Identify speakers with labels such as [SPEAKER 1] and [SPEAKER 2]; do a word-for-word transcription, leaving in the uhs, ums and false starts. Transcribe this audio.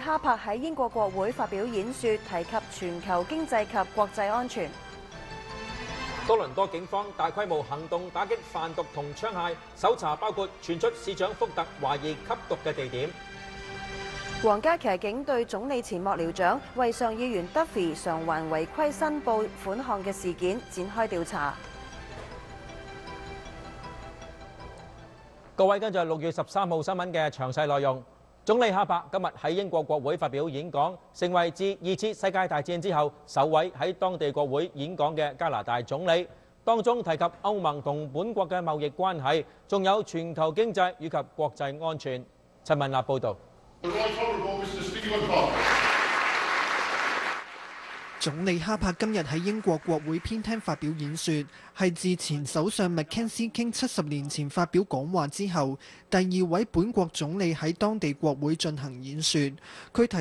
[SPEAKER 1] 哈柏喺英國國會發表演說，提及全球經濟及國際安全。
[SPEAKER 2] 多倫多警方大規模行動打擊販毒同槍械，搜查包括傳出市長福特懷疑吸毒嘅地點。
[SPEAKER 1] 皇家騎警對總理前幕僚長為上議員 Duffy 償還違規申報款項嘅事件展開調查。
[SPEAKER 2] 各位，跟住六月十三號新聞嘅詳細內容。總理哈柏今日喺英國國會發表演講，成為自二次世界大戰之後首位喺當地國會演講嘅加拿大總理。當中提及歐盟同本國嘅貿易關係，仲有全球經濟以及國際安全。陳文立報導。
[SPEAKER 3] 總理哈柏今日喺英國國會偏廳發表演說，係自前首相麥肯錫傾七十年前發表講話之後，第二位本國總理喺當地國會進行演說。佢提